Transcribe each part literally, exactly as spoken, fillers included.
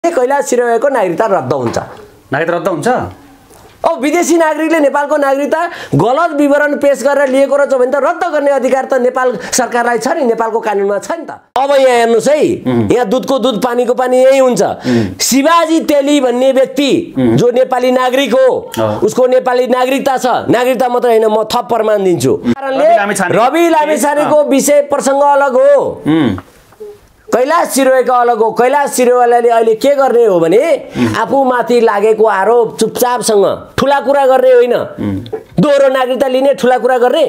कैलाश सिरोयाको नागरिकता रद्द हुन्छ। नागरिकता रद्द हुन्छ? अब विदेशी नागरिकले नेपालको नागरिकता गलत विवरण पेश गरेर लिएको रहेछ भने त रद्द गर्ने अधिकार त नेपाल सरकारलाई छ नि, नेपालको कानुनमा छ नि त। अब यहाँ हेर्नुहोस् है, यहाँ दुधको दुध पानीको पानी यही हुन्छ। शिवाजी तेली भन्ने व्यक्ति जो नेपाली नागरिक हो, उसको नेपाली नागरिकता छ। नागरिकता मात्र होइन, म थप प्रमाण दिन्छु। कारणले रवि लामिछानेको विषय प्रसङ्ग अलग हो, कैलाश सिरोयाको अलग हो। कैलाश सिरोयाले अहिले के गर्ने हो भने आफूमाथि लागेको आरोप चुपचापसँग ठुला कुरा गर्ने होइन, दोहोरो नागरिकता लिने ठुला कुरा गर्ने,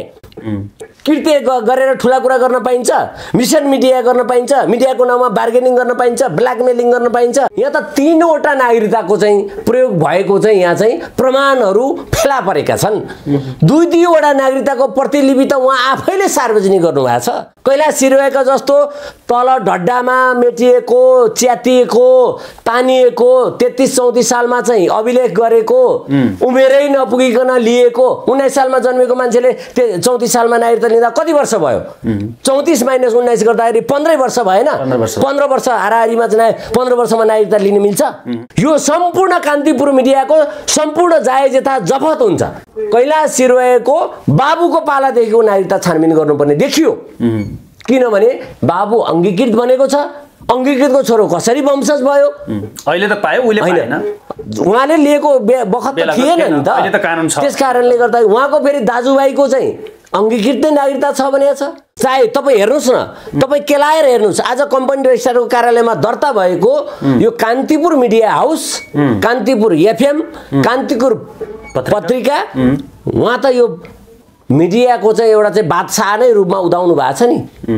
कृत्य गरेर ठुला कुरा गर्न पाइन्छ, मिसन मिडिया गर्न पाइन्छ, मिडियाको नाममा बार्गेनिङ गर्न पाइन्छ, ब्ल्याकमेलिङ गर्न पाइन्छ। यहाँ त तीनवटा नागरिकताको चाहिँ प्रयोग भएको चाहिँ यहाँ चाहिँ प्रमाणहरू फेला परेका छन्। दुई दुईवटा नागरिकताको प्रतिलिपि त उहाँ आफैले सार्वजनिक गर्नुभएको छ। कैलाश सिरोयाका जस्तो तल ढड्डामा मेटिएको, च्यातिएको, तानिएको, तेत्तिस चौतिस सालमा चाहिँ अभिलेख गरेको, उमेरै नपुगिकन लिएको, उन्नाइस सालमा जन्मेको मान्छेले चौतिस सालमा नागरिकता लिँदा कति वर्ष भयो? चौतिस माइनस उन्नाइस गर्दाखेरि पन्ध्रै वर्ष भएन? पन्ध्र वर्ष हाराहारीमा चाहिँ पन्ध्र वर्षमा नागरिकता लिन मिल्छ? यो सम्पूर्ण कान्तिपुर मिडियाको सम्पूर्ण जायज यथा जफत हुन्छ। कैलाश सिरोयाको बाबुको पालादेखिको नागरिकता छानबिन गर्नुपर्ने देखियो, किनभने बाबु अङ्गीकृत बनेको छ। अङ्गीकृतको छोरो कसरी वंशज भयो? अहिले त पायो, उहिले पाएन। उहाँले लिएको बखत त थिएन नि त, त्यस कारणले गर्दा उहाँको फेरि दाजुभाइको चाहिँ अङ्गीकृत नागरिकता छ भने छ। चाहे तपाईँ हेर्नुहोस् न, तपाईँ केलाएर हेर्नुहोस्, आज कम्पनी रजिस्ट्रारको कार्यालयमा दर्ता भएको यो Kantipur media house, Kantipur FM, Kantipur पत्रिका, उहाँ त यो मिडियाको चाहिँ एउटा चाहिँ बादशाह नै रूपमा उदाउनु भएको छ नि।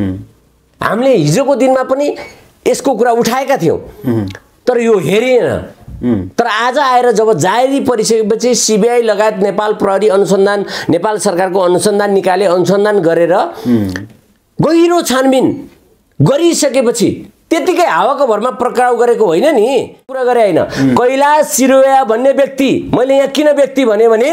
हामीले हिजोको दिनमा पनि यसको कुरा उठाएका थियौँ, तर यो हेरिएन। तर आज आएर जब जारी परिसकेपछि सिबिआई लगायत नेपाल प्रहरी अनुसन्धान, नेपाल सरकारको अनुसन्धान निकाले, अनुसन्धान गरेर गहिरो छानबिन गरिसकेपछि त्यतिकै हावाको भरमा पक्राउ गरेको होइन नि, कुरा गरे होइन। कैलाश सिरोया भन्ने व्यक्ति, मैले यहाँ किन व्यक्ति भने भने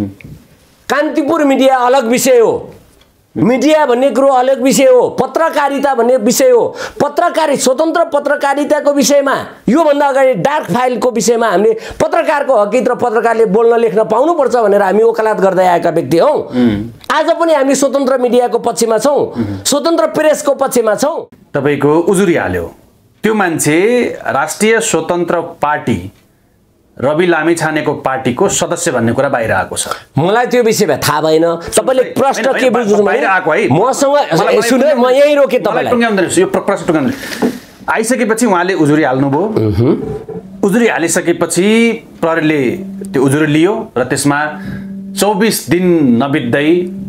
कान्तिपुर मिडिया अलग विषय हो, मिडिया भन्ने कुरो अलग विषय हो, पत्रकारिता भन्ने विषय हो। पत्रकारी स्वतन्त्र पत्रकारिताको विषयमा, योभन्दा अगाडि डार्क फाइलको विषयमा हामीले पत्रकारको हकित र पत्रकारले बोल्न लेख्न पाउनुपर्छ भनेर हामी वकालत गर्दै आएका व्यक्ति हौँ। आज पनि हामी स्वतन्त्र मिडियाको पक्षमा छौँ, स्वतन्त्र प्रेसको पक्षमा छौँ। तपाईँको उजुरी हाल्यो त्यो मान्छे राष्ट्रिय स्वतन्त्र पार्टी रवि लामिछानेको पार्टीको सदस्य भन्ने कुरा बाहिर आएको छ। मलाई त्यो विषयमा थाहा भएन। तपाईले प्रश्न के बुझ्नु बाहिर आएको है, मसँग सुन्नु, म यही रोके तपाईलाई टुङ्ग्याउँदैन यो प्रश्न टुङ्ग्याउँदैन। आइसकेपछि उहाँले उजुरी हाल्नुभयो, उजुरी हालिसकेपछि प्रहरीले त्यो उजुरी लियो र त्यसमा चौबिस दिन नबित्दै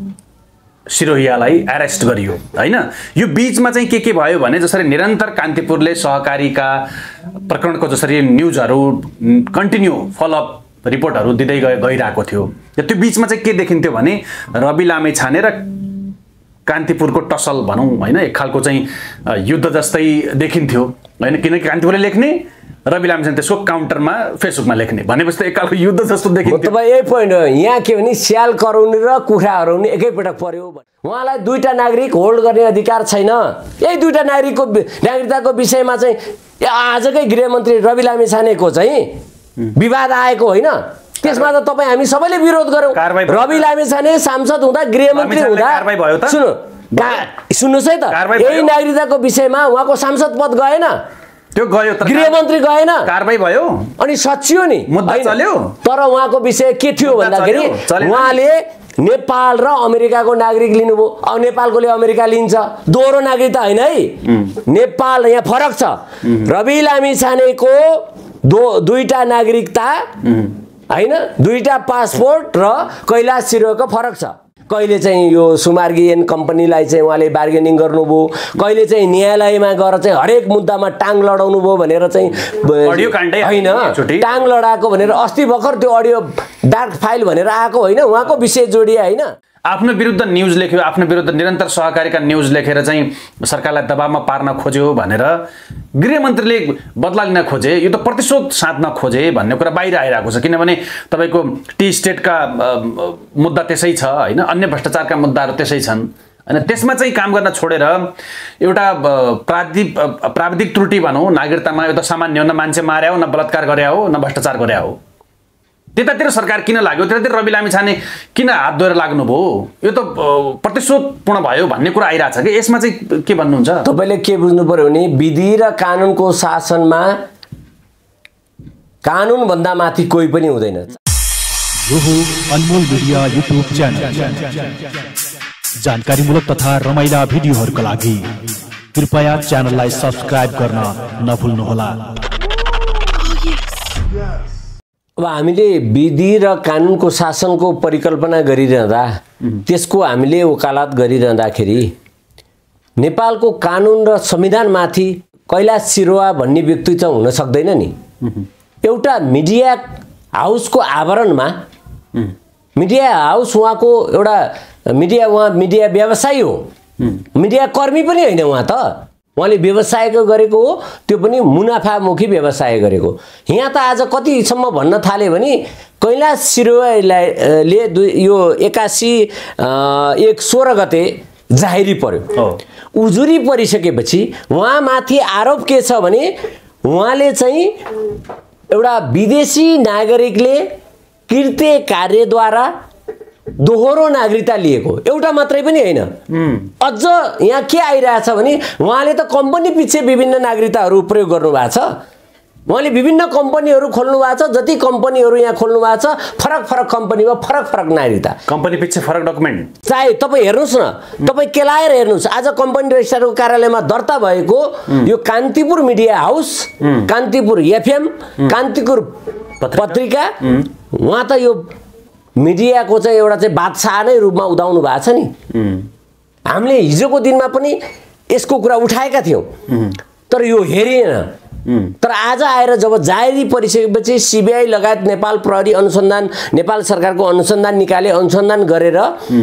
सिरोहियालाई एरेस्ट गरियो हैन। यो बीचमा चाहिँ के के भयो भने जसरी निरन्तर कान्तिपुरले सहकारीका प्रकरणको जसरी न्युजहरू कन्टिन्यू फलोअप रिपोर्टहरू दिँदै गए गइरहेको थियो, त्यो बीचमा चाहिँ के देखिन्थ्यो भने रवि लामिछाने र कान्तिपुरको टसल भनौँ हैन, एक खालको चाहिँ युद्ध जस्तै देखिन्थ्यो हैन, किनकि कान्तिपुरले लेख्ने, रवि लामिछाने त्यसको काउन्टरमा फेसबुकमा लेख्ने भनेपछि त एक खालको युद्ध जस्तो देखिन्थ्यो। तपाईँ यही पोइन्ट हो, यहाँ के भने स्याल कराउने र कुखुरा हराउने एकैपटक पर्यो। उहाँलाई दुईटा नागरिक होल्ड गर्ने अधिकार छैन। यही दुईटा नागरिकको नागरिकताको विषयमा चाहिँ आजकै गृहमन्त्री रवि लामिछानेको चाहिँ विवाद आएको होइन, त्यसमा त तपाईँ हामी सबैले विरोध गरौँ। रवि लामिछाने सांसद हुँदा, गृहमन्त्री हुँदा, सुन्नु सुन्नुहोस् है त, यही नागरिकताको विषयमा उहाँको सांसद पद गएन, त्यो गयो, गृहमन्त्री गएन, कारबाही भयो, अनि सचियो नि, मुद्दा चल्यो। तर उहाँको विषय के थियो भन्दाखेरि उहाँले नेपाल र अमेरिकाको नागरिक लिनुभयो। अब नेपालकोले अमेरिका लिन्छ, दोहोरो नागरिकता होइन है, नेपाल, यहाँ फरक छ। रवि लामिछानेको दो दुईटा नागरिकता होइन, दुईटा पासपोर्ट र कैलाश सिरोयाको फरक छ। कहिले चाहिँ यो सुमार्गी एन्ड कम्पनीलाई चाहिँ उहाँले बार्गेनिङ गर्नुभयो, कहिले चाहिँ न्यायालयमा गएर चाहिँ हरेक मुद्दामा टाङ लडाउनु भयो भनेर चाहिँ अडियो काण्डै होइन, टाङ लडाएको भनेर अस्ति भर्खर त्यो अडियो डार्क फाइल भनेर आएको होइन, उहाँको विषय जोडिया होइन। आफ्नो विरुद्ध न्युज लेख्यो, आफ्नो विरुद्ध निरन्तर सहकारीका न्युज लेखेर चाहिँ सरकारलाई दबावमा पार्न खोज्यो भनेर गृहमन्त्रीले बदला लिन खोजे, यो त प्रतिशोध साध्न खोजे भन्ने कुरा बाहिर आइरहेको छ। किनभने तपाईँको टी स्टेटका मुद्दा त्यसै छ होइन, अन्य भ्रष्टाचारका मुद्दाहरू त्यसै छन्, अनि त्यसमा चाहिँ काम गर्न छोडेर एउटा प्राविधिक प्राविधिक त्रुटि भनौँ नागरिकतामा एउटा सामान्य न मान्छे मार्या हो न बलात्कार गरे हो न भ्रष्टाचार गरे हो त्यतातिर सरकार किन लाग्यो त्यतातिर रवि लामिछाने किन हात धोएर लाग्नुभयो यो त प्रतिशोधपूर्ण भयो भन्ने कुरा आइरहेछ कि यसमा चाहिँ के भन्नुहुन्छ तपाईले के बुझ्नु पर्यो भने विधि र कानुनको शासनमा कानुन भन्दा माथि कोही पनि हुँदैन यो हो अनमोल मिडिया युट्युब च्यानल जानकारीमूलक तथा रमाइला भिडियोहरूका लागि कृपया च्यानललाई सब्स्क्राइब गर्न नभुल्नुहोला। अब हामीले विधि र कानुनको शासनको परिकल्पना गरिरहँदा त्यसको हामीले वकालत गरिरहँदाखेरि नेपालको कानुन र संविधानमाथि कैलाश सिरोहा भन्ने व्यक्ति चाहिँ हुन सक्दैन नि। एउटा मिडिया हाउसको आवरणमा मिडिया हाउस उहाँको एउटा मिडिया उहाँ मिडिया व्यवसायी हो मिडिया कर्मी पनि होइन उहाँ त उहाँले व्यवसाय गरेको हो त्यो पनि मुनाफामुखी व्यवसाय गरेको। यहाँ त आज कतिसम्म भन्न थाले भने कैलाश सिरोहाले यो एकासी एक सोह्र गते जाहेरी पर्यो उजुरी परिसकेपछि उहाँमाथि आरोप के छ भने उहाँले चाहिँ एउटा विदेशी नागरिकले कृत्य कार्यद्वारा दोहोरो नागरिकता लिएको एउटा मात्रै पनि होइन अझ यहाँ के आइरहेछ भने उहाँले त कम्पनी पछि विभिन्न नागरिकताहरू प्रयोग गर्नु भएको छ उहाँले विभिन्न कम्पनीहरू खोल्नु भएको छ जति कम्पनीहरू यहाँ खोल्नु भएको छ फरक फरक कम्पनीमा फरक फरक नागरिकता कम्पनी पछि फरक डकुमेन्ट चाहे तपाईँ हेर्नुहोस् न तपाईँ केलाएर हेर्नुहोस् आज कम्पनी रजिस्ट्रारको कार्यालयमा दर्ता भएको यो Kantipur media house Kantipur FM Kantipur पत्रिका उहाँ त यो मिडियाको चाहिँ एउटा चाहिँ बादशाह नै रूपमा उदाउनु भएको छ नि। हामीले हिजोको दिनमा पनि यसको कुरा उठाएका थियौँ तर यो हेरिएन तर आज आएर जब जाहेरी परिसकेपछि सिबिआई लगायत नेपाल प्रहरी अनुसन्धान नेपाल सरकारको अनुसन्धान निकाले अनुसन्धान गरेर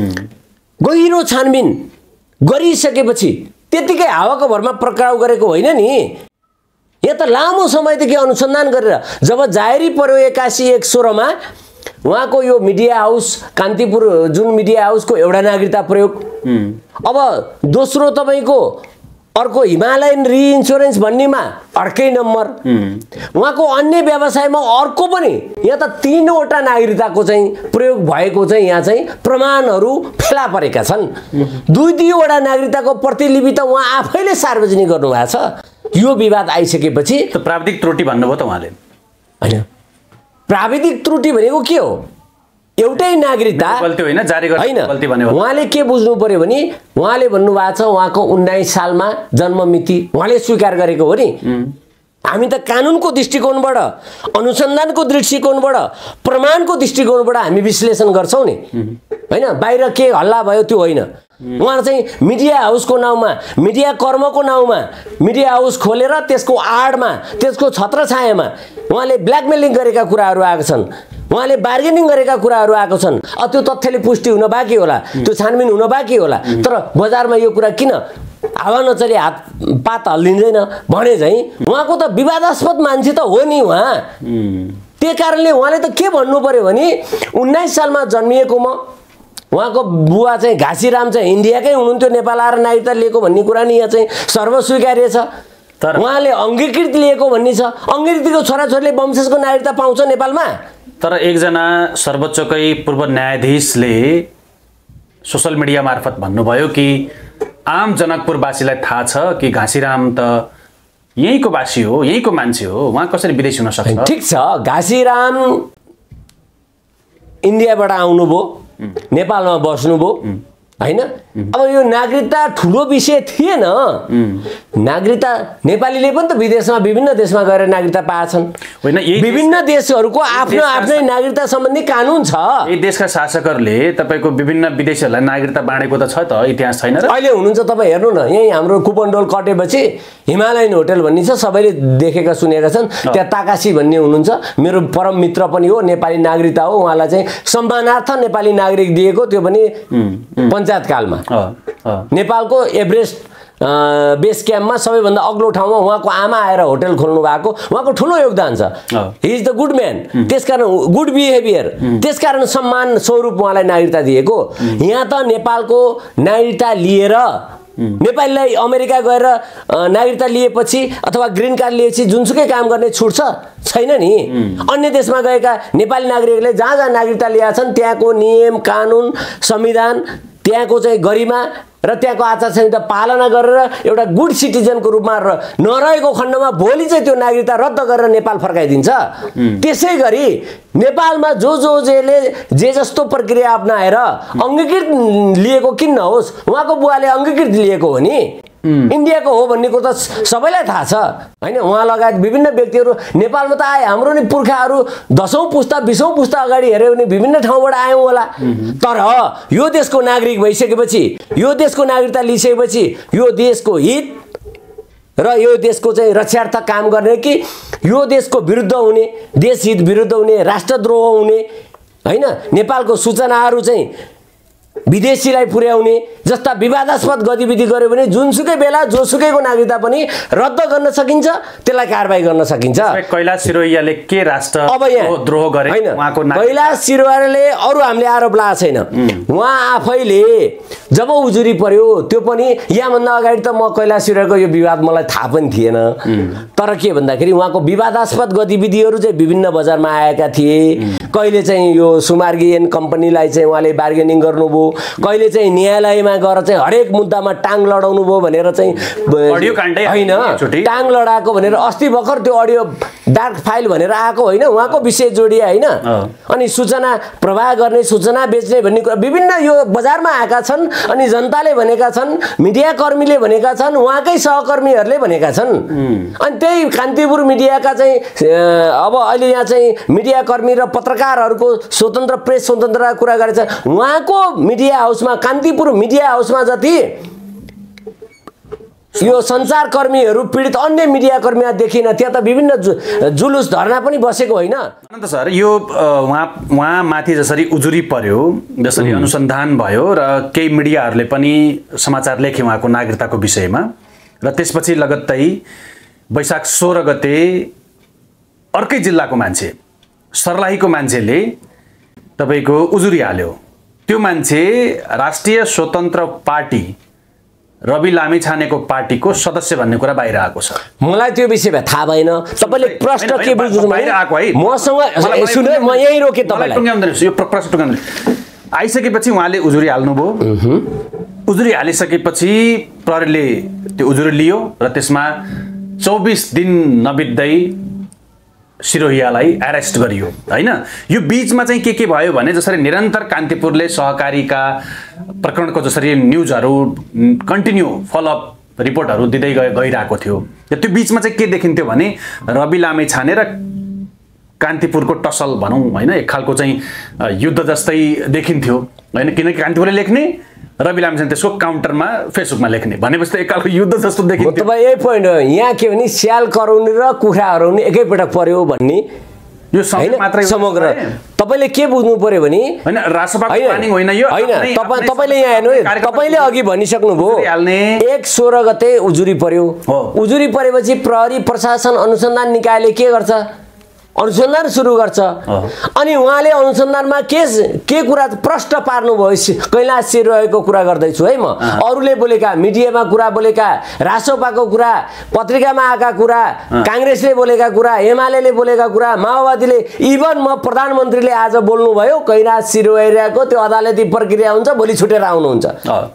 गहिरो छानबिन गरिसकेपछि त्यतिकै हावाको भरमा पक्राउ गरेको होइन नि। यहाँ त लामो समयदेखि अनुसन्धान गरेर जब जाहेरी पर्यो एकासी एक सोह्रमा उहाँको यो मिडिया हाउस कान्तिपुर जुन मिडिया हाउसको एउटा नागरिकता प्रयोग अब दोस्रो तपाईँको अर्को हिमालयन रिइन्स्योरेन्स भन्नेमा अर्कै नम्बर उहाँको अन्य व्यवसायमा अर्को पनि यहाँ त तीनवटा नागरिकताको चाहिँ प्रयोग भएको चाहिँ यहाँ चाहिँ प्रमाणहरू फेला परेका छन्। दुई दुईवटा नागरिकताको प्रतिलिपि त उहाँ आफैले सार्वजनिक गर्नुभएको छ। यो विवाद आइसकेपछि त प्राविधिक त्रुटि भन्नुभयो त उहाँले होइन प्राविधिक त्रुटि भनेको के हो एउटै नागरिकता गल्ती होइन जारी गर्ने गल्ती भन्ने हो। उहाँले के बुझ्नु पर्यो भने उहाँले भन्नुभएको छ उहाँको उन्नाइस सालमा जन्म मिति उहाँले स्वीकार गरेको हो नि। हामी त कानुनको दृष्टिकोणबाट अनुसन्धानको दृष्टिकोणबाट प्रमाणको दृष्टिकोणबाट हामी विश्लेषण गर्छौँ नि होइन बाहिर के हल्ला भयो त्यो होइन। उहाँ चाहिँ मिडिया हाउसको नाउँमा मिडिया कर्मको नाउँमा मिडिया हाउस खोलेर त्यसको आडमा त्यसको छत्रछायामा उहाँले ब्ल्याकमेलिङ गरेका कुराहरू आएका छन् उहाँले बार्गेनिङ गरेका कुराहरू आएको छन्। अब त्यो तथ्यले पुष्टि हुन बाँकी होला त्यो छानबिन हुन बाँकी होला तर बजारमा यो कुरा किन हावा नचली हात पात हल्लिँदैन भने चाहिँ उहाँको त विवादास्पद मान्छे त हो नि उहाँ। त्यही कारणले उहाँले त के भन्नु पर्यो भने उन्नाइस सालमा जन्मिएको म उहाँको बुवा चाहिँ घाँसीराम चाहिँ इन्डियाकै हुनुहुन्थ्यो नेपाल आएर नागरिकता लिएको भन्ने कुरा नि यहाँ चाहिँ सर्वस्वीकार्य छ। तर उहाँले अङ्गीकृत लिएको भन्ने छ अङ्गीकृतको छोराछोरीले वंशजको नागरिकता पाउँछ नेपालमा। तर एकजना सर्वोच्चकै पूर्व न्यायाधीशले सोसल मिडिया मार्फत भन्नुभयो कि आम जनकपुरवासीलाई थाहा छ कि घाँसीराम त यहीँको वासी हो यहीँको मान्छे हो उहाँ कसरी विदेशी हुन सक्छ। ठिक छ घाँसीराम इन्डियाबाट आउनुभयो नेपालमा बस्नुभयो हैन अब यो नागरिकता ठुलो विषय थिएन। नागरिकता नेपालीले पनि त विदेशमा विभिन्न देशमा गएर नागरिकता पाएछन् होइन विभिन्न देशहरूको आफ्नो आफ्नै नागरिकता सम्बन्धी कानुन छ। यी देशका शासकहरूले तपाईको विभिन्न विदेशीहरूलाई नागरिकता बाँडेको त छ त इतिहास छैन र अहिले हुनुहुन्छ तपाईँ हेर्नु न यही हाम्रो कुपनडोल कटेपछि हिमालयन होटल भन्ने छ सबैले देखेका सुनेका छन् त्यहाँ ताकासी भन्ने हुनुहुन्छ मेरो परम मित्र पनि हो नेपाली नागरिकता हो उहाँलाई चाहिँ सम्मानार्थ नेपाली नागरिक दिएको त्यो पनि पञ्चायतकालमा अँ नेपालको एभरेस्ट बेस क्याम्पमा सबैभन्दा अग्लो ठाउँमा उहाँको आमा आएर होटल खोल्नु भएको उहाँको ठुलो योगदान छ he is the good man त्यसकारण गुड बिहेभियर त्यसकारण सम्मान स्वरूप उहाँलाई नागरिकता दिएको यहाँ त नेपालको नागरिकता लिएर नेपालीलाई अमेरिका गएर नागरिकता लिएपछि अथवा ग्रिन कार्ड लिएपछि जुनसुकै काम गर्ने छुट छ छैन नि अन्य देशमा गएका नेपाली नागरिकले जहाँ जहाँ नागरिकता लिएका छन् त्यहाँको नियम कानुन संविधान त्यहाँको चाहिँ गरिमा र त्यहाँको आचार संहिता पालना गरेर एउटा गुड सिटिजनको रूपमा नरहेको खण्डमा भोलि चाहिँ त्यो नागरिकता रद्द गरेर नेपाल फर्काइदिन्छ त्यसै गरी नेपालमा जो जो जेले जे जस्तो प्रक्रिया अपनाएर अङ्गीकृत लिएको किन नहोस् उहाँको बुवाले अङ्गीकृत लिएको हो नि इन्डियाको हो भन्ने कुरो त सबैलाई थाहा छ हैन उहाँ लगायत विभिन्न व्यक्तिहरू नेपालमा त आए हाम्रो नि पुर्खाहरू दशौं पुस्ता बीसौं पुस्ता अगाडि हेर्यो भने विभिन्न ठाउँबाट आयौं होला तर यो देशको नागरिक भइसकेपछि यो देशको नागरिकता लिइसकेपछि यो देशको हित र यो देशको चाहिँ रक्षार्थ काम गर्ने कि यो देशको विरुद्ध हुने देश हित विरुद्ध हुने राष्ट्रद्रोह हुने हैन नेपालको सूचनाहरू चाहिँ विदेशीलाई पुर्याउने जस्ता विवादास्पद गतिविधि गर्यो भने जुनसुकै बेला जोसुकैको नागरिकता पनि रद्द गर्न सकिन्छ त्यसलाई कारबाही गर्न सकिन्छ कैलाश सिरोहियाले के राष्ट्र अब यहाँ द्रोह गरे उहाँको कैलाश सिरोहियाले अरु हामीले आरोप लगाएको छैन उहाँ आफैले जब उजुरी पर्यो त्यो पनि यहाँभन्दा अगाडि त म कैलाश सिरोहियाको यो विवाद मलाई थाहा पनि थिएन तर के भन्दाखेरि उहाँको विवादास्पद गतिविधिहरू चाहिँ विभिन्न बजारमा आएका थिए कहिले चाहिँ यो सुमार्गी एन कम्पनीलाई चाहिँ उहाँले बार्गेनिङ गर्नुभयो कहिले चाहिँ न्यायालयमा गएर चाहिँ हरेक मुद्दामा टाङ लडाउनु भयो भनेर चाहिँ अडियो काण्डै हैन टाङ लडाएको भनेर अस्ति भर्खर त्यो अडियो डार्क फाइल भनेर आएको होइन उहाँको विषय जोडिया होइन अनि सूचना प्रवाह गर्ने सूचना बेच्ने भन्ने कुरा विभिन्न यो बजारमा आएका छन् अनि जनताले भनेका छन् मिडिया कर्मीले भनेका छन् उहाँकै सहकर्मीहरूले भनेका छन् अनि त्यही कान्तिपुर मिडियाका चाहिँ अब अहिले यहाँ चाहिँ मिडिया कर्मी र पत्रकारहरूको स्वतन्त्र प्रेस स्वतन्त्रता कुरा गरेछ उहाँको मिडिया हाउसमा कान्तिपुर मिडिया हाउसमा जति यो सञ्चारकर्मीहरू पीडित अन्य मिडिया कर्मीहरू देखिन त्यहाँ त विभिन्न जु, जुलुस धरना पनि बसेको होइन अनन्त सर यो उहाँ उहाँ माथि जसरी उजुरी पर्यो जसरी अनुसन्धान भयो र केही मिडियाहरूले पनि समाचार लेखे उहाँको नागरिकताको विषयमा र त्यसपछि लगत्तै वैशाख सोह्र गते अर्कै जिल्लाको मान्छे सर्लाहीको मान्छेले तपाईको उजुरी हाल्यो त्यो मान्छे राष्ट्रिय स्वतन्त्र पार्टी रवि लामिछानेको पार्टीको सदस्य भन्ने कुरा बाहिर आएको छ मलाई त्यो विषयमा थाहा भएन तपाईले प्रश्न के बुझ्नु बाहिर आएको है मसँग सुन्नु म यही रोके तपाईलाई टुङ्ग्याउँदैन यो प्रश्न टुङ्ग्याउँदैन आइसकेपछि उहाँले उजुरी हाल्नुभयो उजुरी हालिसकेपछि प्रहरीले त्यो उजुरी लियो र त्यसमा चौबीस दिन नबित्दै सिरोहियालाई एरेस्ट गरियो हैन यो बीचमा चाहिँ के के भयो भने जसरी निरन्तर कान्तिपुरले सहकारीका प्रकरणको जसरी न्यूजहरू कन्टिन्यू फलोअप रिपोर्टहरू दिँदै गइरहेको थियो त्यो बीचमा चाहिँ के देखिन्थ्यो भने रवि लामिछाने र कान्तिपुरको टसल भनौं हैन एक खालको चाहिँ युद्ध जस्तै देखिन्थ्यो हैन किनकि कान्तिपुरले लेख्ने रवि लामिछाने त्यसको काउन्टरमा फेसबुकमा लेख्ने भनेपछि एक खालको युद्ध जस्तो देखिन्थ्यो तपाईँ यही पोइन्ट हो यहाँ के भने स्याल कराउने र कुखुरा हराउने एकैपटक पर्यो भन्ने यो मात्रै समग्र तपाईले के बुझ्नु पर्यो भने हैन राष्ट्रपाको प्लानिङ होइन यो हैन तपाई तपाईले यहाँ हेर्नु तपाईले अघि भनिसक्नु भयो एक सोह्र गते उजुरी पर्यो उजुरी परेपछि प्रहरी प्रशासन अनुसन्धान निकायले के गर्छ अनुसन्धान सुरु गर्छ अनि उहाँले अनुसन्धानमा के के कुरा प्रश्न पार्नु भयो कैलाश सिरोहियाको कुरा गर्दैछु है म अरूले बोलेका मिडियामा कुरा बोलेका रासोपाको कुरा पत्रिकामा आएका कुरा कांग्रेसले बोलेका कुरा एमालेले बोलेका कुरा माओवादीले इभन म प्रधानमन्त्रीले आज बोल्नु भयो कैलाश सिरोहियाको त्यो अदालती प्रक्रिया हुन्छ भोलि छुटेर आउनुहुन्छ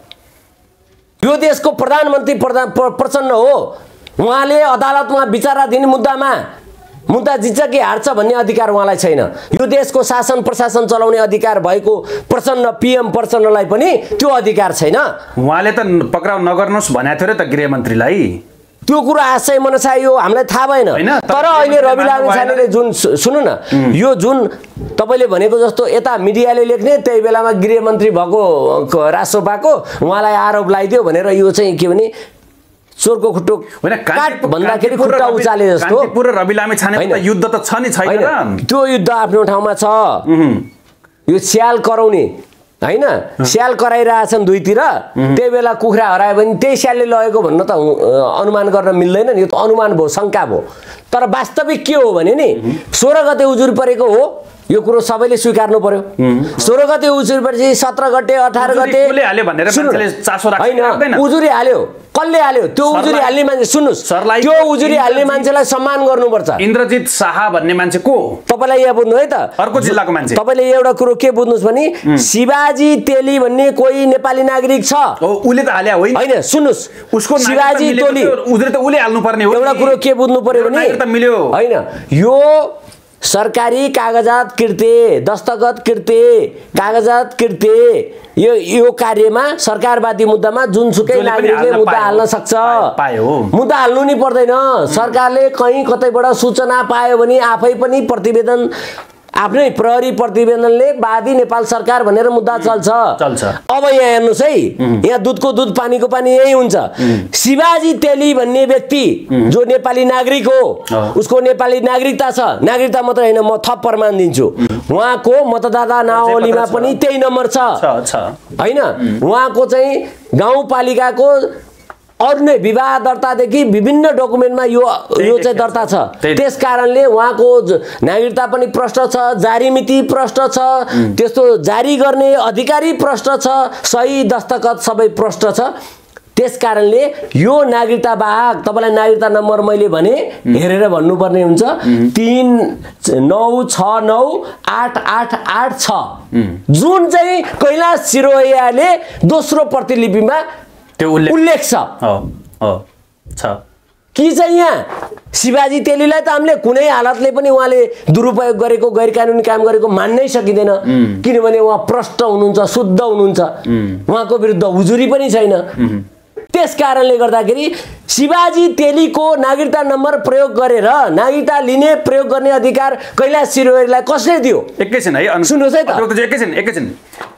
यो देशको प्रधानमन्त्री प्रचण्ड हो उहाँले अदालतमा विचाराधीन मुद्दामा मुद्दा जित्छ कि हार्छ भन्ने अधिकार उहाँलाई छैन यो देशको शासन प्रशासन चलाउने अधिकार भएको प्रचण्ड पीएम प्रचण्डलाई पनि त्यो अधिकार छैन उहाँले त पक्राउ नगर्नुस् भनेको थियो र त गृहमन्त्रीलाई त्यो कुरा आशय मनसा यो हामीलाई थाहा भएन तर अहिले रवि लामिछानेले जुन सुन्नु न यो जुन तपाईले भनेको जस्तो यता मिडियाले लेख्ने त्यही बेलामा गृहमन्त्री भएको रासोपाको उहाँलाई आरोप लगाइदियो भनेर यो चाहिँ के भने चोरको खुट्टो हैन काट भन्दाखेरि खुट्टा उचाले जस्तो कान्तिपुर र रवि लामिछानेको त युद्ध त छ नि छैन त्यो युद्ध आफ्नो ठाउँमा छ यो स्याल कराउने हैन स्याल कराइरहेछन् दुईतिर त्यही बेला कुखुरा हरायो भने त्यही स्यालले लगेको भन्न त अनुमान गर्न मिल्दैन नि यो त अनुमान भयो शंका भयो तर वास्तविक के हो भने नि सोह्र गते उजुरी परेको हो यो कुरो सबैले स्वीकार्नु पर्यो सोह्र गते उजुरी परेपछि सत्र गते अठार गते उजुरी हाल्यो भनेर मान्छेले चासो राख्दैन उजुरी हाल्यो कसले हाल्यो त्यो उजुरी हाल्ने मान्छे सुन्नुस् त्यो उजुरी हाल्ने मान्छेलाई सम्मान गर्नुपर्छ इन्द्रजित शाह भन्ने मान्छे को तपाईलाई यहाँ बुझ्नु है त अर्को जिल्लाको मान्छे तपाईले एउटा कुरो के बुझ्नुस् भने शिवाजी तेली भन्ने कोही नेपाली नागरिक छ ओ उले त हाल्या होइन हैन सुन्नुस् उसको शिवाजी तेली उजुरी त उले हाल्नु पर्ने हो एउटा कुरो के बुझ्नु पर्यो भने त मिल्यो हैन यो सरकारी कागजात किर्ते दस्तखत किर्ते कागजात किर्ते यो यो कार्यमा सरकारवादी मुद्दामा जुनसुकै नागरिकले मुद्दा हाल्न सक्छ मुद्दा हाल्नु नि पर्दैन सरकारले कहीँ कतैबाट सूचना पायो भने आफै पनि प्रतिवेदन आफ्नै प्रहरी प्रतिवेदनले वादी नेपाल सरकार भनेर मुद्दा चल्छ चल्छ अब यहाँ हेर्नुस् है यहाँ दुधको दुध पानीको पानी यही हुन्छ शिवाजी तेली भन्ने व्यक्ति जो नेपाली नागरिक हो उसको नेपाली नागरिकता छ नागरिकता मात्र हैन म थप प्रमाण दिन्छु उहाँको मतदाता नावलीमा पनि त्यही नम्बर छ हैन उहाँको चाहिँ गाउँपालिकाको अरु नै विवाह दर्तादेखि विभिन्न डकुमेन्टमा यो यो चाहिँ दर्ता छ त्यसकारणले उहाँको नागरिकता पनि प्रश्न छ जारी मिति प्रश्न छ त्यस्तो जारी गर्ने अधिकारी प्रश्न छ सही दस्तखत सबै प्रश्न छ त्यसकारणले यो नागरिकता बाहक तपाईलाई नागरिकता नम्बर मैले भने हेरेर भन्नुपर्ने हुन्छ तीन नौ छ नौ आठ आठ आठ छ जुन चाहिँ कैलाश सिरोयाले दोस्रो प्रतिलिपिमा त्यो उल्लेख छ हो हो छ कि चाहिँ यहाँ शिवाजी तेलीलाई त हामीले कुनै हालतले पनि उहाँले दुरुपयोग गरेको गैर कानुनी काम गरेको मान्नै सकिदैन किनभने उहाँ प्रष्ट हुनुहुन्छ शुद्ध हुनुहुन्छ उहाँको विरुद्ध उजुरी पनि छैन त्यसकारणले गर्दाखेरि शिवाजी तेलीको नागरिकता नम्बर प्रयोग गरेर नागरिकता लिने प्रयोग गर्ने अधिकार कैलाश सिरोयालाई कसले दियो एकैछिन है सुन्नुहोस् है त एकैछिन एकैछिन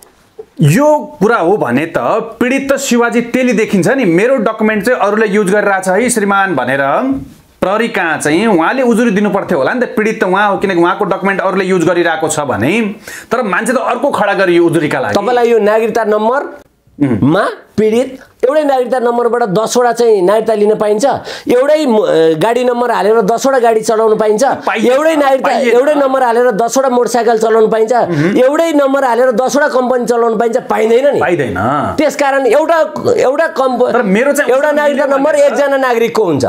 यो कुरा हो भने त पीडित त शिवाजी तेली देखिन्छ नि मेरो डकुमेन्ट चाहिँ अरूले युज गरिरहेछ है श्रीमान भनेर प्रहरी कहाँ चाहिँ उहाँले उजुरी दिनु पर्थ्यो होला नि त पीडित त उहाँ हो किनकि उहाँको डकुमेन्ट अरूले युज गरिरहेको छ भने तर मान्छे त अर्को खडा गरियो उजुरीका लागि तपाईलाई यो नागरिकता नम्बर मा पीडित एउटै नागरिकता नम्बरबाट दसवटा चाहिँ नागरिकता लिन पाइन्छ एउटै गाडी नम्बर हालेर दसवटा गाडी चलाउन पाइन्छ एउटै नागरिकता एउटै नम्बर हालेर दसवटा मोटरसाइकल चलाउन पाइन्छ एउटै नम्बर हालेर दसवटा कम्पनी चलाउन पाइन्छ पाइदैन नि पाइदैन त्यसकारण एउटा एउटा कम्पनी तर मेरो चाहिँ एउटा नागरिकता नम्बर एकजना नागरिकको हुन्छ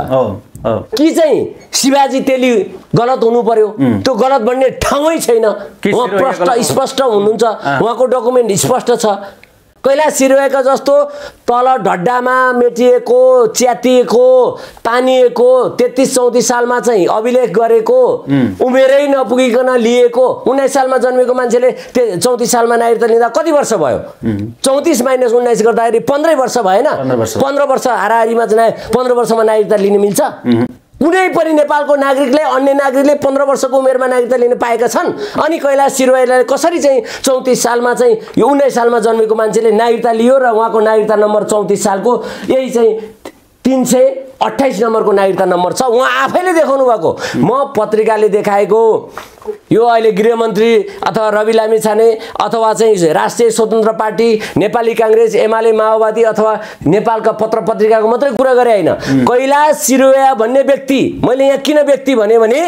कि चाहिँ शिवाजी तेली गलत हुनु पर्यो त्यो गलत भन्ने ठाउँै छैन उहाँ प्रष्ट स्पष्ट हुनुहुन्छ उहाँको डकुमेन्ट स्पष्ट छ कैलाश सिरोयाका जस्तो तल ढड्डामा मेटिएको च्यातिएको तानिएको तेत्तीस चौतीस सालमा चाहिँ अभिलेख गरेको उमेरै नपुगिकन लिएको उन्नाइस सालमा जन्मेको मान्छेले चौतीस सालमा नागरिकता लिँदा कति वर्ष भयो चौतीस माइनस उन्नाइस गर्दाखेरि पन्ध्रै वर्ष भएन पन्ध्र वर्ष हाराहारीमा चाहिँ पन्ध्र वर्षमा नागरिकता लिन मिल्छ कुनै पनि नेपालको नागरिकले अन्य नागरिकले पन्ध्र वर्षको उमेरमा नागरिकता लिन पाएका छन् अनि कैलाश सिरोयाले कसरी चाहिँ चौतीस सालमा चाहिँ यो उन्नाइस सालमा जन्मेको मान्छेले नागरिकता लियो र उहाँको नागरिकता नम्बर चौतीस सालको यही चाहिँ तीन सय अट्ठाइस नम्बरको नागरिकता नम्बर छ उहाँ आफैले देखाउनु भएको म पत्रिकाले देखाएको यो अहिले गृहमन्त्री अथवा रवि लामिछाने अथवा चाहिँ राष्ट्रिय स्वतन्त्र पार्टी नेपाली कांग्रेस एमाले माओवादी अथवा नेपालका पत्र पत्रिकाको मात्रै कुरा गरे हैन कैलाश सिरोया भन्ने व्यक्ति मैले यहाँ किन व्यक्ति भने भने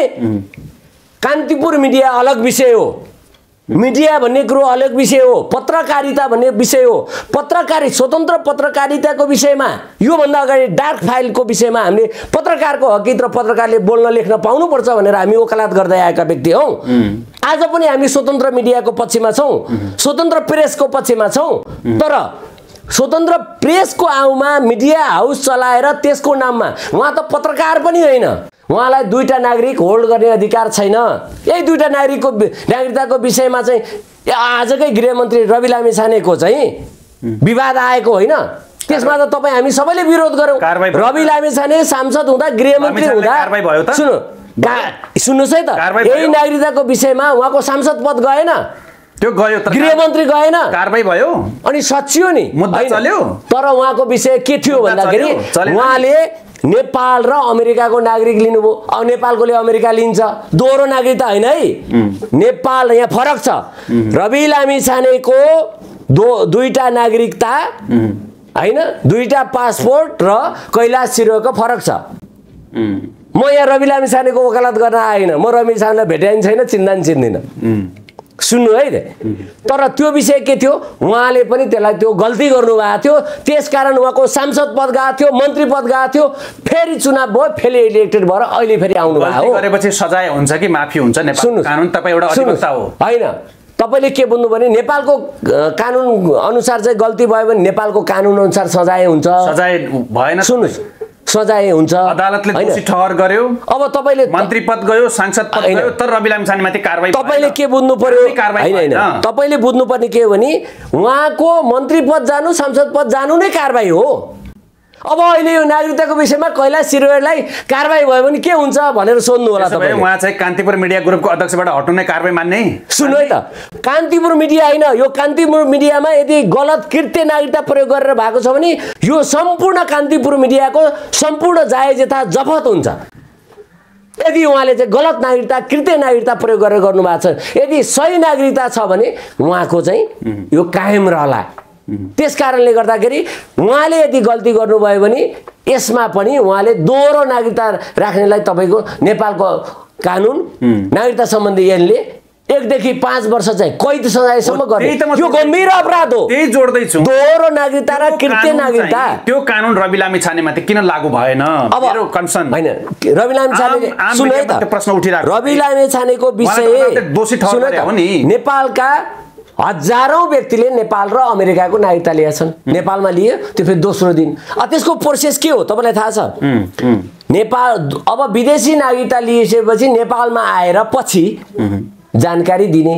कान्तिपुर मिडिया अलग विषय हो मिडिया भन्ने कुरो अलग विषय हो पत्रकारिता भन्ने विषय हो पत्रकारी स्वतन्त्र पत्रकारिताको विषयमा यो भन्दा अगाडि डार्क फाइलको विषयमा हामीले पत्रकारको हकित र पत्रकारले बोल्न लेख्न पाउनु पर्छ भनेर हामी वकालत गर्दै आएका व्यक्ति हौ आज पनि हामी स्वतन्त्र मिडियाको पक्षमा छौं स्वतन्त्र प्रेसको पक्षमा छौं तर स्वतन्त्र प्रेसको आउमा मिडिया हाउस चलाएर त्यसको नाममा उहाँ त पत्रकार पनि हैन उहाँलाई दुईटा नागरिक होल्ड गर्ने अधिकार छैन यही दुईटा नागरिकको नागरिकताको विषयमा चाहिँ आजकै गृहमन्त्री रवि लामिछानेको चाहिँ विवाद आएको हैन त्यसमा त तपाई हामी सबैले विरोध गर्यौं रवि लामिछाने सांसद हुँदा गृहमन्त्री हुँदा सुन्नु सुन्नुस् है त यही नागरिकताको विषयमा उहाँको सांसद पद गएन त्यो गयो त गृहमन्त्री गएन कारबाही भयो अनि सचियो नि मुद्दा चल्यो तर उहाँको विषय के थियो भन्दाखेरि उहाँले नेपाल र अमेरिकाको नागरिक लिनुभयो अब नेपालकोले अमेरिका लिन्छ दोहोरो नागरिकता हैन है नेपाल यहाँ फरक छ रवि लामिछानेको दो दुईटा नागरिकता हैन दुईटा पासपोर्ट र कैलाश सिरोको फरक छ। म यहाँ रवि लामिछानेको वकालत गर्न आएन, म रवि लामिछानेलाई भेटाइन छैन, चिन्दा नि चिन्दिनँ। सुन्नु है, तर त्यो विषय के थियो, उहाँले पनि त्यसलाई त्यो गल्ती गर्नुभएको थियो, त्यसकारण उहाँको सांसद पद गएको थियो, मन्त्री पद गएको थियो, फेरि चुनाव भयो, फेरि इलेक्टेड भएर अहिले फेरि आउनु भएको हो। गरेपछि सजाय हुन्छ कि माफी हुन्छ नेपाल कानुन? तपाईँ एउटा अधिवक्ता हो होइन, तपाईँले के बुझ्नु भने नेपालको कानुन अनुसार चाहिँ गल्ती भयो भने नेपालको कानुन अनुसार सजाय हुन्छ। सजाय भएन, सुन्नुहोस्, सजाय हुन्छ। अदालतले दोषी ठहर गर्यो, अब तपाईँले मन्त्री पद गयो, सांसद पद गयो, तर रवि लामिछानेमाथि कारबाही तपाईँले के बुझ्नु पर्यो, होइन होइन तपाईँले बुझ्नुपर्ने के हो भने उहाँको मन्त्री पद जानु, सांसद पद जानु नै कारबाही हो। अब अहिले यो नागरिकताको विषयमा कैलाश सिरोयालाई कारबाही भयो भने के हुन्छ भनेर सोध्नु होला तपाईले। उहाँ चाहिँ कान्तिपुर मिडिया ग्रुपको अध्यक्षबाट हट्नु नै कारबाही मान्ने? सुन्नु है त, कान्तिपुर मिडिया होइन, यो कान्तिपुर मिडियामा यदि गलत कृत्य नागरिकता प्रयोग गरेर भएको छ भने यो सम्पूर्ण कान्तिपुर मिडियाको सम्पूर्ण जायज यथा जफत हुन्छ। यदि उहाँले चाहिँ गलत नागरिकता कृत्य नागरिकता प्रयोग गरेर गर्नुभएको छ, यदि सही नागरिकता छ भने उहाँको चाहिँ यो कायम रहला। त्यस कारणले गर्दाखेरि उहाँले यदि गल्ती गर्नुभयो भने यसमा पनि उहाँले दोहोरो नागरिकता राख्नेलाई तपाईँको नेपालको कानुन नागरिकता सम्बन्धी ऐनले एकदेखि पाँच वर्ष चाहिँ कैद सजायसम्म गर्ने, यो गम्भीर अपराध हो। त्यही जोड्दै छु, दोहोरो नागरिकता र कृत्य नागरिकता। त्यो कानुन रवि लामिछानेमाथि किन लागू भएन? अब मेरो कन्सर्न हैन, रवि लामिछानेले सुन्नु है त, प्रश्न उठिरहेको रवि लामिछानेको विषय दोषी ठहर गरे हो नि। नेपालका हजारौं व्यक्तिले नेपाल र अमेरिकाको नागरिकता लिएका छन्। नेपालमा लिए, त्यो फेरि दोस्रो दिन। अब त्यसको प्रोसेस के हो तपाईँलाई थाहा छ? नेपाल अब विदेशी नागरिकता लिएपछि नेपालमा आएर पछि जानकारी दिने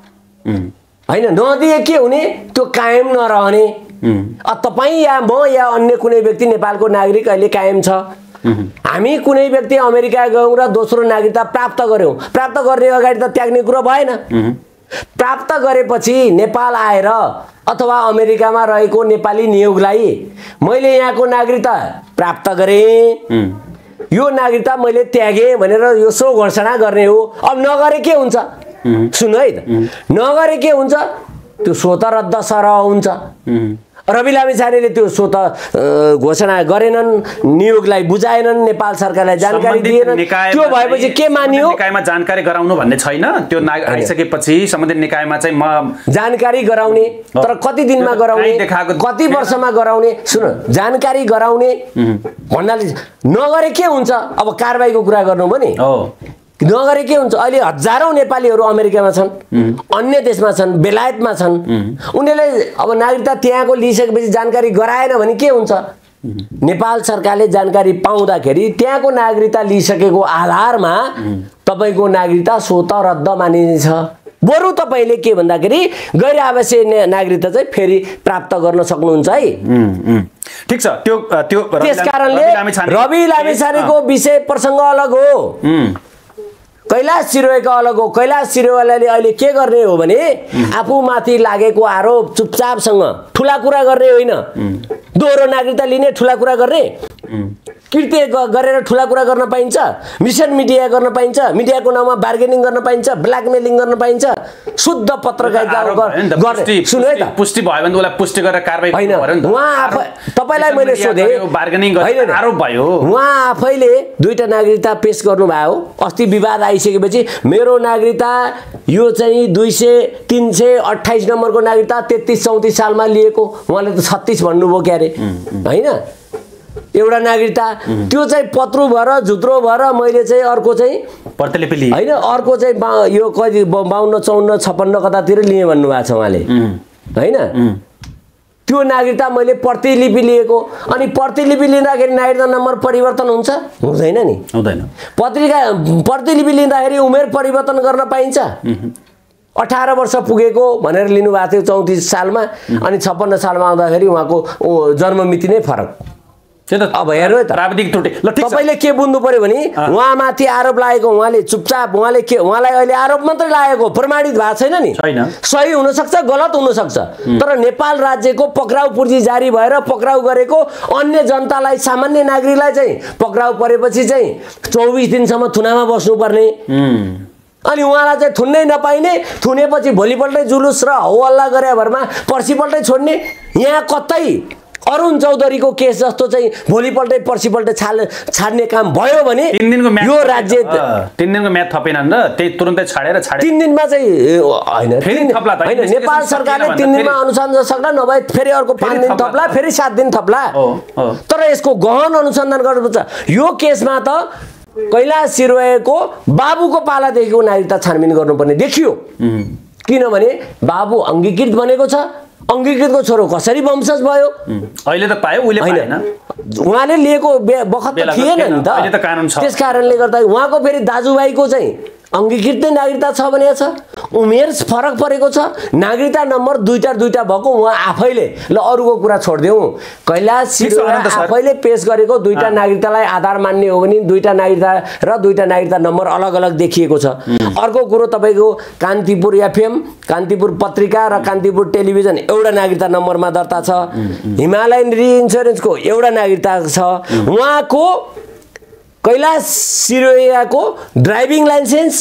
हैन, नदिए के हुने, त्यो कायम नरहने। अब तपाईँ या म या अन्य कुनै व्यक्ति नेपालको नागरिक अहिले कायम छ, हामी कुनै व्यक्ति अमेरिका गयौँ र दोस्रो नागरिकता प्राप्त गर्यौँ, प्राप्त गर्ने अगाडि त त्याग्ने कुरो भएन। प्राप्त गरेपछि नेपाल आएर अथवा अमेरिकामा रहेको नेपाली नियोगलाई मैले यहाँको नागरिकता प्राप्त गरेँ, यो नागरिकता मैले त्यागेँ भनेर यो सो घोषणा गर्ने हो। अब नगरे के हुन्छ? सुन्नु है त, नगरे के हुन्छ? त्यो स्वत रद्द सरह हुन्छ। रवि लामिछानेले त्यो स्वत घोषणा गरेनन्, नियोगलाई बुझाएनन्, नेपाल सरकारलाई जानकारी दिएनन्, त्यो भएपछि के मानियो? निकायमा जानकारी गराउनु भन्ने छैन, त्यो आइसकेपछि सम्बन्धित निकायमा चाहिँ म जानकारी गराउने, तर कति दिनमा गराउने, कति वर्षमा गराउने? सुन, जानकारी गराउने भन्नाले नगरे के हुन्छ? अब कारबाहीको कुरा गर्नु भने नगरे के हुन्छ? अहिले हजारौं नेपालीहरू अमेरिकामा छन्, अन्य देशमा छन्, बेलायतमा छन्। उनीहरूले अब नागरिकता त्यहाँको लिइसकेपछि जानकारी गराएन भने के हुन्छ? नेपाल सरकारले जानकारी पाउँदाखेरि त्यहाँको नागरिकता लिइसकेको आधारमा तपाईँको नागरिकता स्वतः रद्द मानिनेछ। बरु तपाईँले के भन्दाखेरि गैर आवश्यक नागरिकता चाहिँ फेरि प्राप्त गर्न सक्नुहुन्छ है। ठिक छ, त्यो त्यो त्यसकारणले रवि लामिछानेको विषय प्रसङ्ग अलग हो, कैलाश सिरोयाको अलग हो। कैलाश सिरोयाले अहिले के गर्ने हो भने आफूमाथि लागेको आरोप चुपचापसँग ठुला कुरा गर्ने होइन, दोहोरो नागरिकता लिने ठुला कुरा गर्ने, कृत्य गरेर ठुला कुरा गर्न पाइन्छ, मिसन मिडिया गर्न पाइन्छ, मिडियाको नाममा बार्गेनिङ गर्न पाइन्छ, ब्ल्याकमेलिङ गर्न पाइन्छ, शुद्ध पत्रकारिता गर्ने। सुन्नु है त, पुष्टि भयो भने उसलाई पुष्टि गरेर कारबाही होइन। उहाँ आफै, तपाईँलाई मैले सोधेँ, बार्गेनिङ गर्ने आरोप भयो, उहाँ आफैले दुईटा नागरिकता पेश गर्नुभयो। अस्ति विवाद आइसकेपछि मेरो नागरिकता यो चाहिँ दुई सय तिन सय अठाइस नम्बरको नागरिकता तेत्तिस चौतिस सालमा लिएको, उहाँले त छत्तिस भन्नुभयो क्यारे होइन, एउटा नागरिकता त्यो चाहिँ पत्रु भएर झुत्रो भएर मैले चाहिँ अर्को चाहिँ प्रतिलिपि लिएँ होइन, अर्को चाहिँ यो कति बाउन्न चौन्न छप्पन्न कतातिर लिएँ भन्नुभएको छ उहाँले होइन। त्यो नागरिकता मैले प्रतिलिपि लिएको, अनि प्रतिलिपि लिँदाखेरि नागरिकता नम्बर परिवर्तन हुन्छ? हुँदैन नि, हुँदैन। पत्रिका प्रतिलिपि लिँदाखेरि उमेर परिवर्तन गर्न पाइन्छ? अठार वर्ष पुगेको भनेर लिनुभएको थियो चौतिस सालमा, अनि छप्पन्न सालमा आउँदाखेरि उहाँको जन्ममिति नै फरक। अब हेर्नु है त, प्राविधिक त्रुटि। तपाईँले के बुझ्नु पर्यो भने उहाँमाथि आरोप लागेको, उहाँले चुपचाप, उहाँले के, उहाँलाई अहिले आरोप मात्रै लागेको, प्रमाणित भएको छैन नि। सही हुनसक्छ, गलत हुनसक्छ, तर नेपाल राज्यको पक्राउ पूर्जी जारी भएर पक्राउ गरेको अन्य जनतालाई, सामान्य नागरिकलाई चाहिँ पक्राउ परेपछि चाहिँ चौबिस दिनसम्म थुनामा बस्नुपर्ने अनि उहाँलाई चाहिँ थुन्नै नपाइने, थुनेपछि भोलिपल्टै जुलुस र हौहल्ला गरे भरमा पर्सिपल्टै छोड्ने। यहाँ कतै अरुण चौधरीको केस जस्तो चाहिँ भोलिपल्टै पर्सिपल्टै छाल छाड्ने काम भयो भने तीन दिनको म्याद यो राज्य तीन दिनको म्याद थपेनन् र त्यही तुरुन्तै छाडेर छाडे तीन दिनमा चाहिँ हैन फेरि थप्ला त हैन नेपाल सरकारले तीन दिनमा अनुसन्धान सक्ला, नभए फेरि अर्को पाँच दिन थप्ला, फेरि सात दिन थप्ला। तर यसको गहन अनुसन्धान गर्नुपर्छ। यो केसमा त कैलाश सिरोयाको बाबुको पालादेखिको नागरिकता छानबिन गर्नुपर्ने देखियो। किनभने बाबु अङ्गीकृत बनेको छ, अङ्गीकृतको छोरो कसरी वंशज भयो? अहिले त पायो, उहिले पाएन। उहाँले लिएको बखत त थिएन नि त। अहिले त कानुन छ। त्यस कारणले गर्दा उहाँको फेरि दाजुभाइको चाहिँ अङ्गीकृत नागरिकता छ भनेको छ, उमेर फरक परेको छ, नागरिकता नम्बर दुईटा दुईटा भएको उहाँ आफैले। ल अरूको कुरा छोडिदेऊ, कैलाश सिरोया आफैले पेश गरेको दुईटा नागरिकतालाई आधार मान्ने हो भने दुईटा नागरिकता र दुईटा नागरिकता नम्बर अलग अलग देखिएको छ। अर्को कुरो तपाईँको कान्तिपुर एफएम, कान्तिपुर पत्रिका र कान्तिपुर टेलिभिजन एउटा नागरिकता नम्बरमा दर्ता छ। हिमालयन रिइन्स्योरेन्सको एउटा नागरिकता छ। उहाँको कैलाश सिरोयाको ड्राइभिङ लाइसेन्स,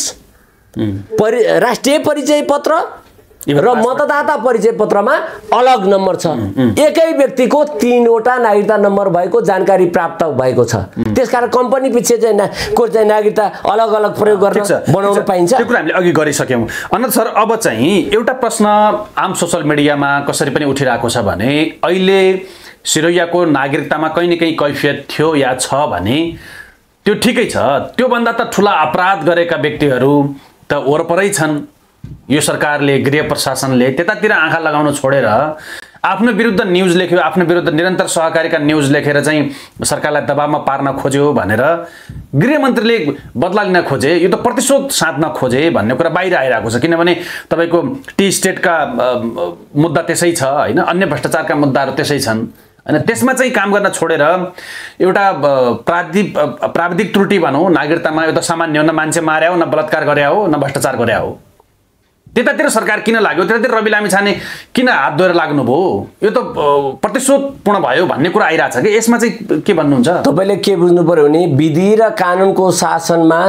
परि राष्ट्रिय परिचय पत्र र मतदाता परिचय पत्रमा अलग नम्बर छ। एकै व्यक्तिको तीनवटा नागरिकता नम्बर भएको जानकारी प्राप्त भएको छ। त्यसकारण कम्पनी पछि चाहिँ को चाहिँ नागरिकता अलग अलग प्रयोग गर्न बनाउन पाइन्छ। त्यो कुरा हामीले अघि गरिसक्यौँ। अनन्त सर, अब चाहिँ एउटा प्रश्न आम सोसल मिडियामा कसरी पनि उठिरहेको छ भने अहिले सिरोयाको नागरिकतामा कहीँ न कहीँ कैफियत थियो या छ भने त्यो ठिकै छ, त्योभन्दा त ठुला अपराध गरेका व्यक्तिहरू त वरपरै छन्। यो सरकारले, गृह प्रशासनले त्यतातिर आँखा लगाउन छोडेर आफ्नो विरुद्ध न्युज लेख्यो, आफ्नो विरुद्ध निरन्तर सहकारीका न्युज लेखेर चाहिँ सरकारलाई दबावमा पार्न खोज्यो भनेर गृहमन्त्रीले बदला लिन खोजे, यो त प्रतिशोध साध्न खोजे भन्ने कुरा बाहिर आइरहेको छ। किनभने तपाईँको टी स्टेटका मुद्दा त्यसै छ होइन, अन्य भ्रष्टाचारका मुद्दाहरू त्यसै छन् होइन। त्यसमा चाहिँ काम गर्न छोडेर एउटा प्राविधिक प्राविधिक त्रुटि भनौँ नागरिकतामा एउटा सामान्य हो, न मान्छे मार्या हो, न बलात्कार गरे हो, न भ्रष्टाचार गरे हो, त्यतातिर सरकार किन लाग्यो, त्यतातिर रवि लामिछाने किन हात धोएर लाग्नुभयो, यो त प्रतिशोधपूर्ण भयो भन्ने कुरा आइरहेछ कि यसमा चाहिँ के भन्नुहुन्छ तपाईँले? के बुझ्नु पर्यो भने विधि र कानुनको शासनमा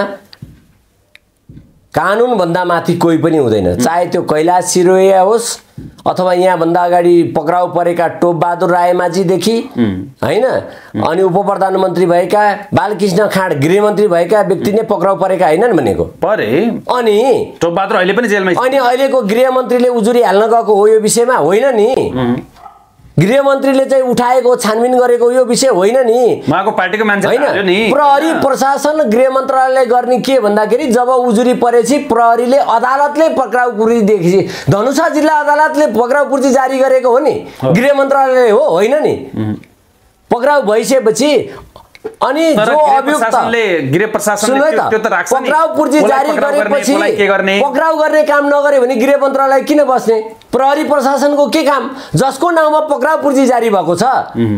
कानुनभन्दा माथि कोही पनि हुँदैन। चाहे त्यो कैलाश सिरोया होस् अथवा यहाँभन्दा अगाडि पक्राउ परेका टोपबहादुर रायमाझीदेखि होइन, अनि उप प्रधानमन्त्री भएका बालकृष्ण खाँड गृहमन्त्री भएका व्यक्ति नै पक्राउ परेका होइनन् भनेको परे। अनि टोपबहादुर अहिले पनि जेलमै छ। अनि अहिलेको गृहमन्त्रीले उजुरी हाल्न गएको हो यो विषयमा होइन नि। गृहमन्त्रीले चाहिँ उठाएको छानबिन गरेको यो विषय होइन नि, उहाँको पार्टीको मान्छे होइन। प्रहरी प्रशासन गृह मन्त्रालयले गर्ने के भन्दाखेरि जब उजुरी परेपछि प्रहरीले अदालतले पक्राउ पूर्तिदेखि धनुषा जिल्ला अदालतले पक्राउ पूर्ति जारी गरेको हो नि, गृह मन्त्रालयले हो होइन नि। पक्राउ भइसकेपछि अनि जो अभियुक्तले गृह प्रशासनले त्यो त राख्छ नि, पक्राउ पूर्ति जारी गरेपछि के गर्ने, पक्राउ गर्ने काम नगरे भने गृह मन्त्रालय किन बस्ने? प्रहरी प्रशासनको के काम? जसको नाउँमा पक्राउ पूर्ति जारी भएको छ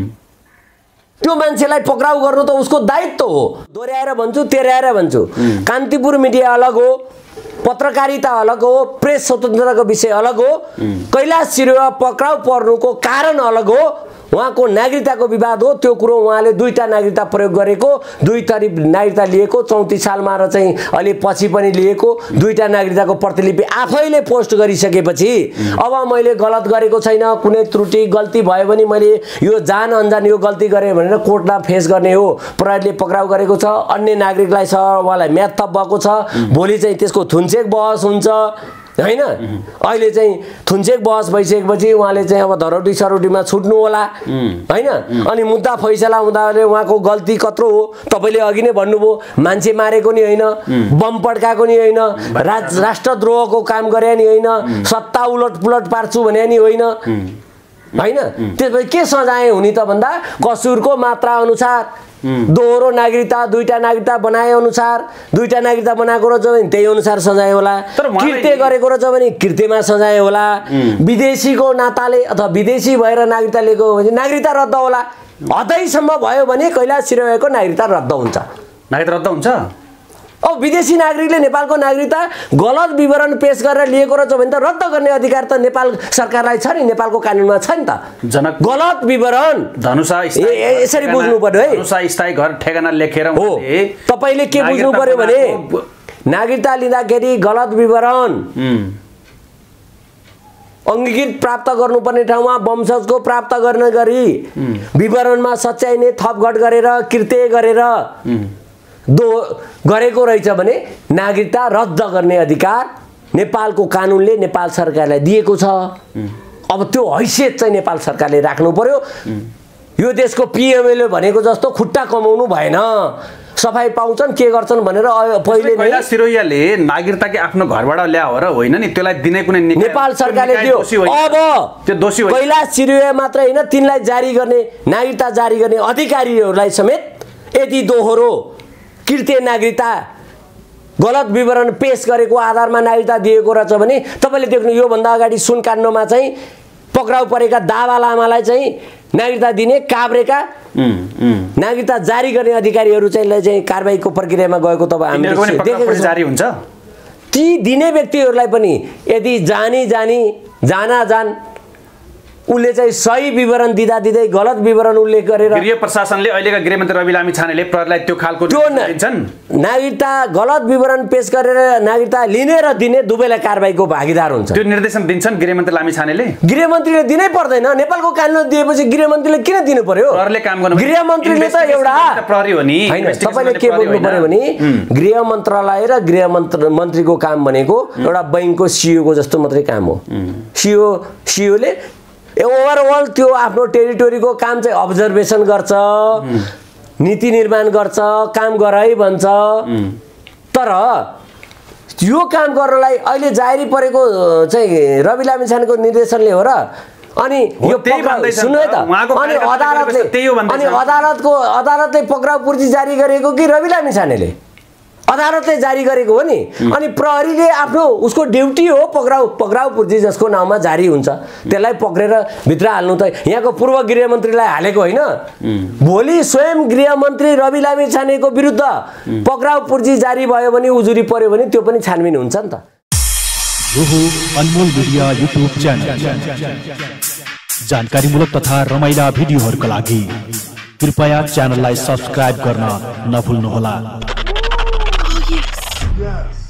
त्यो मान्छेलाई पक्राउ गर्नु त उसको दायित्व हो। दोहोऱ्याएर भन्छु, तेह्राएर भन्छु, कान्तिपुर मिडिया अलग हो, पत्रकारिता अलग हो, प्रेस स्वतन्त्रताको विषय अलग हो, कैलाश सिरोया पक्राउ पर्नुको कारण अलग हो, उहाँको नागरिकताको विवाद हो। त्यो कुरो उहाँले दुईटा नागरिकता प्रयोग गरेको, दुई थरी नागरिकता लिएको, चौतिस सालमा र चाहिँ अलि पछि पनि लिएको, दुईटा नागरिकताको प्रतिलिपि आफैले पोस्ट गरिसकेपछि अब मैले गलत गरेको छैन, कुनै त्रुटि गल्ती भयो भने मैले यो जान अनजान यो गल्ती गरेँ भनेर कोर्टमा फेस गर्ने हो। प्रहरीले पक्राउ गरेको छ, अन्य नागरिकलाई छ उहाँलाई म्याद थप भएको छ, भोलि चाहिँ त्यसको थुनचेक बहस हुन्छ होइन। अहिले चाहिँ थुनचेक बहस भइसकेपछि उहाँले चाहिँ अब धरौटी सरौटीमा छुट्नु होला होइन। अनि मुद्दा फैसला हुँदा उहाँको गल्ती कत्रो हो तपाईँले अघि नै भन्नुभयो, मान्छे मारेको नि होइन, बम पड्काएको नि होइन, राज राष्ट्रद्रोहको काम गरे नि होइन, सत्ता उलट पुलट पार्छु भने नि होइन होइन। त्यसपछि के सजाय हुने त भन्दा कसुरको मात्रा अनुसार दोहोरो नागरिकता दुईटा नागरिकता बनाए अनुसार दुईटा नागरिकता बनाएको रहेछ भने त्यही अनुसार सजाय होला, कृत्य गरेको रहेछ भने कृत्यमा सजाय होला, विदेशीको नाताले अथवा विदेशी भएर नागरिकता लिएको भने नागरिकता रद्द होला। हदैसम्म भयो भने कैलाश सिरोयाको नागरिकता रद्द हुन्छ। नागरिकता रद्द हुन्छ? अब विदेशी नागरिकले नेपालको नागरिकता गलत विवरण पेश गरेर लिएको रहेछ भने त रद्द गर्ने अधिकार त नेपाल सरकारलाई छ नि, नेपालको कानुनमा छ नि त। जनक गलत विवरण धनुषा यसरी बुझ्नु पर्यो है। धनुषा स्थायी घर ठेगाना लेखेर हो। तपाईले के बुझ्नु पर्यो भने नागरिकता लिँदाखेरि गलत विवरण अङ्गीकृत प्राप्त गर्नुपर्ने ठाउँमा वंशजको प्राप्त गर्ने गरी विवरणमा सच्याइने थपघट गरेर कृत्य गरेर दो गरेको रहेछ भने नागरिकता रद्द गर्ने अधिकार नेपालको कानुनले नेपाल सरकारलाई दिएको छ। अब त्यो हैसियत चाहिँ नेपाल सरकारले राख्नु पर्यो। यो देशको पिएमएलए भनेको जस्तो खुट्टा कमाउनु भएन, सफाई पाउँछन् के गर्छन् भनेर पहिले नै सिरोयाले नागरिकताकै आफ्नो घरबाट ल्यायो र होइन नि, त्यसलाई दिने कुनै नेपाल सरकारले दियो। अब त्यो दोषी होइन, कैलाश सिरोया मात्र होइन, तिनलाई जारी गर्ने नागरिकता जारी गर्ने अधिकारीहरूलाई समेत यदि दोहोरो कृत्य नागरिकता गलत विवरण पेश गरेको आधारमा नागरिकता दिएको रहेछ भने तपाईँले देख्नु योभन्दा अगाडि सुन काण्डमा चाहिँ पक्राउ परेका दावा लामालाई चाहिँ नागरिकता दिने काभ्रेका नागरिकता जारी गर्ने अधिकारीहरू चाहिँ चाहिँ कारबाहीको प्रक्रियामा गएको तपाईँ हामीले देखेको जारी हुन्छ। ती दिने व्यक्तिहरूलाई पनि यदि जानी जानी जाना जान उसले चाहिँ सही विवरण दिँदा दिँदै गलत विवरण उल्लेख गरेर गृह प्रशासनले अहिलेका गृहमन्त्री रवि लामिछानेले प्रहरीलाई त्यो खालको दिन्छन्। नागरिकता गलत विवरण पेश गरेर नागरिकता लिने र दिने दुवैलाई कारबाहीको भागीदार हुन्छ। त्यो निर्देशन दिन्छन् गृहमन्त्री लामिछानेले। गृहमन्त्रीले दिनै पर्दैन, नेपालको कानुन दिएपछि गृहमन्त्रीले किन दिनु पर्यो? प्रहरीले काम गर्नु, गृहमन्त्रीले त एउटा प्रहरी हो नि। तपाईले के बोल्नु पर्यो भने गृह मन्त्रालय र गृह मन्त्रीको काम भनेको एउटा बैंकको सिइओको जस्तो मात्रै काम हो। सिइओ सिइओले ओभरअल त्यो आफ्नो टेरिटोरीको काम चाहिँ अब्जर्भेसन गर्छ, नीति निर्माण गर्छ, काम गराइ भन्छ। तर यो काम गर्नलाई अहिले जारी परेको चाहिँ रवि लामिछानेको निर्देशनले हो र अनि यो सुन्नु है त, अनि अदालतले अनि अदालतको अदालतले पक्राउ पूर्जी जारी गरेको कि रवि लामिछानेले? अदालतले जारी गरेको हो नि। अनि प्रहरीले आफ्नो उसको ड्युटी हो पक्राउ पक्राउ पूर्जी जसको नाउँमा जारी हुन्छ त्यसलाई पक्रेर भित्र हाल्नु। त यहाँको पूर्व गृहमन्त्रीलाई हालेको होइन, भोलि स्वयं गृहमन्त्री रवि लामिछानेको विरुद्ध पक्राउ पूर्जी जारी भयो भने उजुरी पर्यो भने त्यो पनि छानबिन हुन्छ नि त। यो हो अनमोल मिडिया युट्युब च्यानल। जानकारीमूलक तथा रमाइला भिडियोहरूका लागि कृपया च्यानललाई सब्स्क्राइब गर्न नभुल्नुहोला। Yes.